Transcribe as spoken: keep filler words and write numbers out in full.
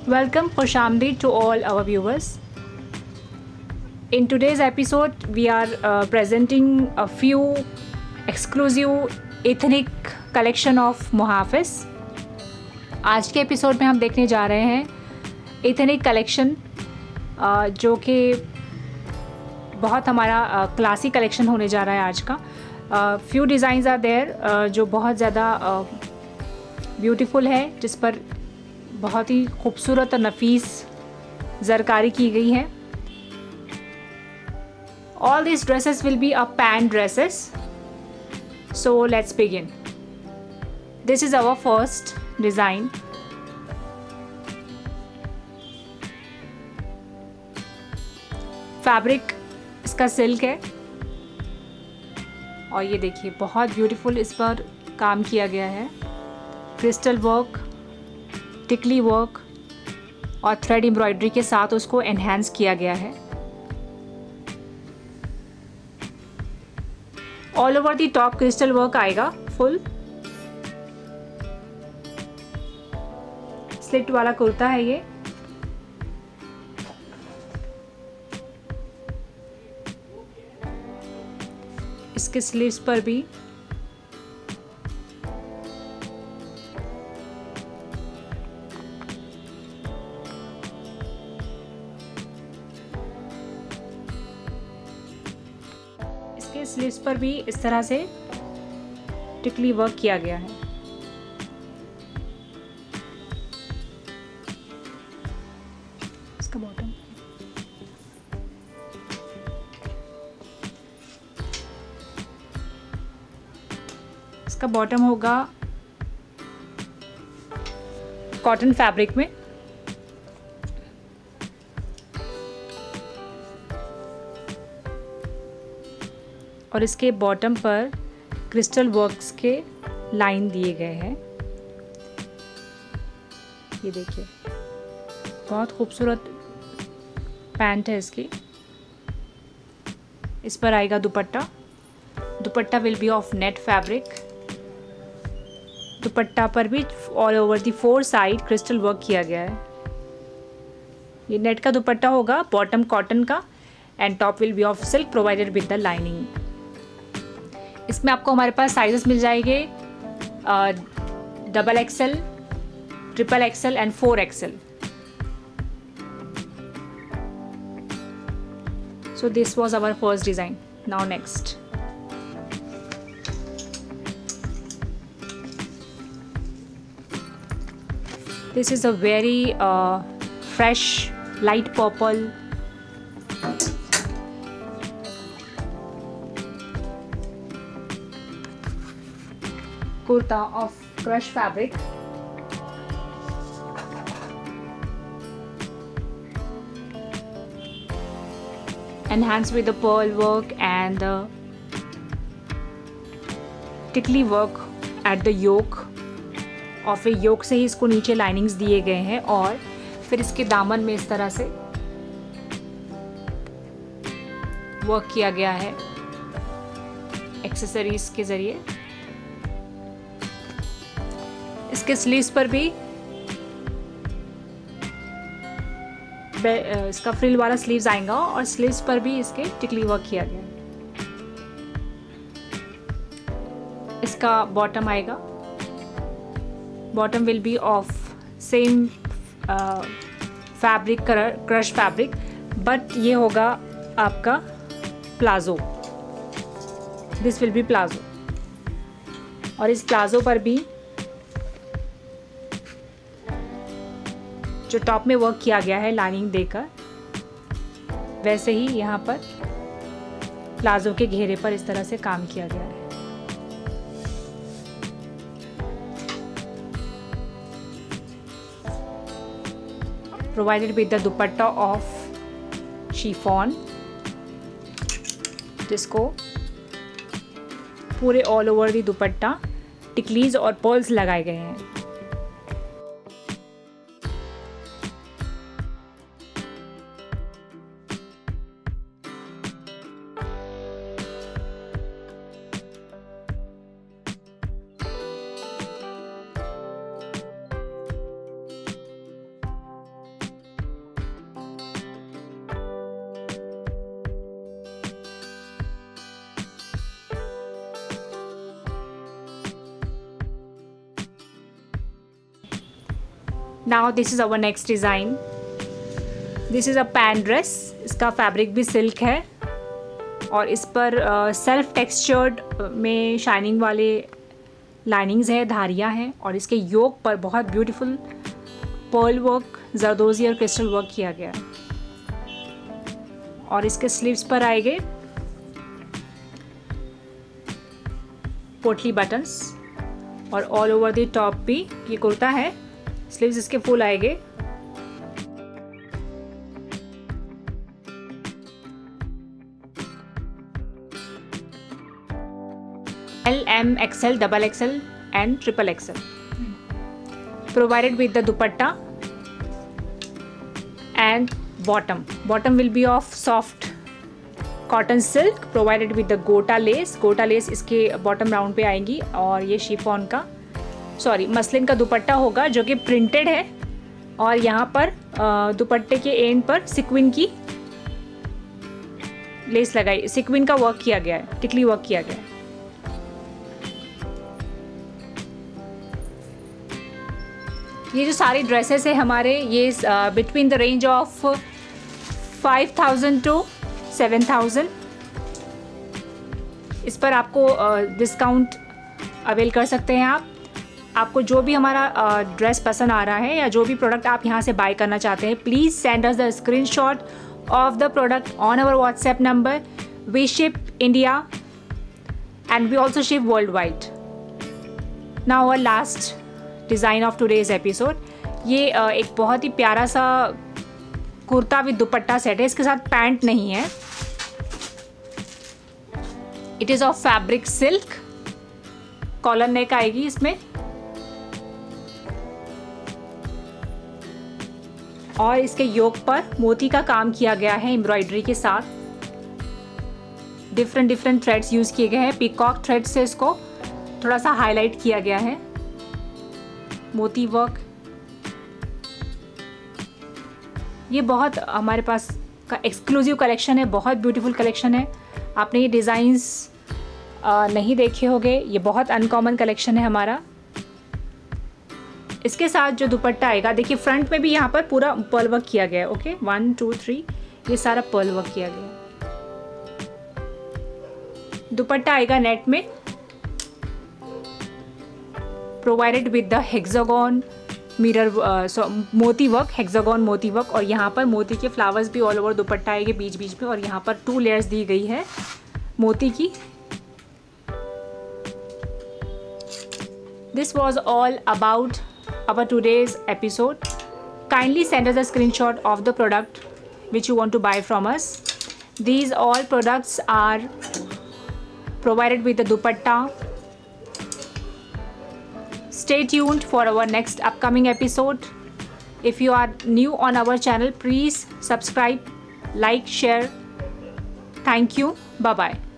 Welcome Koshamdi to all our viewers. In today's episode, we are uh, presenting a few exclusive ethnic collection of मुहाफिज. आज के episode में हम देखने जा रहे हैं एथनिक कलेक्शन जो कि बहुत हमारा क्लासिक कलेक्शन होने जा रहा है आज का. फ्यू डिज़ाइंस आर देयर जो बहुत ज़्यादा ब्यूटीफुल है, जिस पर बहुत ही खूबसूरत और नफीस ज़रकारी की गई है. All these dresses will be a pan dresses. So let's begin. This is our first design. Fabric इसका सिल्क है और ये देखिए बहुत ब्यूटीफुल इस पर काम किया गया है. क्रिस्टल वर्क, टिकली वर्क और थ्रेड एम्ब्रॉयडरी के साथ उसको एनहांस किया गया है. All over the top crystal work आएगा फुल. स्लिट वाला कुर्ता है ये. इसके स्लीव्स पर भी इसके स्लीव्स पर भी इस तरह से टिकली वर्क किया गया है. इसका बॉटम इसका बॉटम होगा कॉटन फैब्रिक में. और इसके बॉटम पर क्रिस्टल वर्क्स के लाइन दिए गए हैं. ये देखिए बहुत खूबसूरत पैंट है इसकी. इस पर आएगा dupatta. Dupatta will be of net fabric. Dupatta पर भी all over the four side crystal work किया गया है. ये नेट का दुपट्टा होगा, बॉटम कॉटन का and top will be of silk provided with the lining. इसमें आपको हमारे पास साइजेस मिल जाएंगे double XL, triple XL and four XL. So this was our first design. Now next. This is a very uh, fresh light purple kurta of crush fabric. Enhanced with the pearl work and the tickly work at the yoke. और फिर योक से ही इसको नीचे linings दिए गए हैं और फिर इसके दामन में इस तरह से वर्क किया गया है एक्सेसरीज के ज़रिए. इसके स्लीव्स पर भी इसका फ्रिल वाला स्लीव्स आएगा और स्लीव्स पर भी इसके टिकली वर्क किया गया है. इसका बॉटम आएगा. Bottom will be of same fabric, crush fabric, but ये होगा आपका palazzo. This will be palazzo. और इस प्लाजो पर भी जो टॉप में वर्क किया गया है लाइनिंग देकर, वैसे ही यहाँ पर प्लाजो के घेरे पर इस तरह से काम किया गया है. Provided with the dupatta of chiffon, जिसको पूरे ऑल ओवर दी दुपट्टा टिकलीज और पर्ल्स लगाए गए हैं. Now this is our next design. This is a pan dress. इसका फैब्रिक भी सिल्क है और इस पर सेल्फ टेक्सचर्ड में शाइनिंग वाले लाइनिंग्स है, धारियाँ हैं और इसके योक पर बहुत ब्यूटीफुल पर्ल वर्क, जरदोजी और क्रिस्टल वर्क किया गया है. और इसके स्लीव्स पर आएंगे पोटली बटन्स और ऑल ओवर द टॉप भी ये कुर्ता है. स्लीव्स इसके फुल आएंगे. L, M, X L, double X L and triple X L. Provided with the dupatta and bottom. Bottom will be of soft cotton silk provided with the gota lace. Gota lace इसके bottom round पे आएंगी और ये chiffon का sorry muslin का दुपट्टा होगा जो कि प्रिंटेड है और यहाँ पर दुपट्टे के एंड पर सिक्विन की लेस लगाई, सिक्विन का वर्क किया गया है, टिकली वर्क किया गया है. ये जो सारी ड्रेसेस है हमारे ये between the range of five thousand to seven thousand. इस पर आपको डिस्काउंट अवेल कर सकते हैं आप. आपको जो भी हमारा ड्रेस uh, पसंद आ रहा है या जो भी प्रोडक्ट आप यहाँ से बाय करना चाहते हैं, please send us the screenshot of the product on our WhatsApp number. We ship India and we also ship worldwide. Now our last design of today's episode. ये uh, एक बहुत ही प्यारा सा कुर्ता विद दुपट्टा सेट है. इसके साथ pant नहीं है. It is of fabric silk. Collar neck आएगी इसमें और इसके योक पर मोती का काम किया गया है एम्ब्रॉयडरी के साथ. डिफरेंट डिफरेंट थ्रेड्स यूज़ किए गए हैं. पीकॉक थ्रेड से इसको थोड़ा सा हाईलाइट किया गया है. मोती वर्क. ये बहुत हमारे पास का एक्सक्लूसिव कलेक्शन है, बहुत ब्यूटीफुल कलेक्शन है. आपने ये डिज़ाइंस नहीं देखे होंगे. ये बहुत अनकॉमन कलेक्शन है हमारा. इसके साथ जो दुपट्टा आएगा, देखिए फ्रंट में भी यहाँ पर पूरा पर्ल वर्क किया गया है. ओके, वन टू थ्री ये सारा पर्ल वर्क किया गया है. दुपट्टा आएगा नेट में provided with the hexagon mirror moti work, hexagon moti work. और यहाँ पर मोती के फ्लावर्स भी ऑल ओवर दुपट्टा आएंगे बीच बीच में. और यहाँ पर टू लेयर्स दी गई है मोती की. This was all about our today's episode. Kindly send us a screenshot of the product which you want to buy from us. These all products are provided with the dupatta. Stay tuned for our next upcoming episode. If you are new on our channel, please subscribe, like, share. Thank you. Bye bye.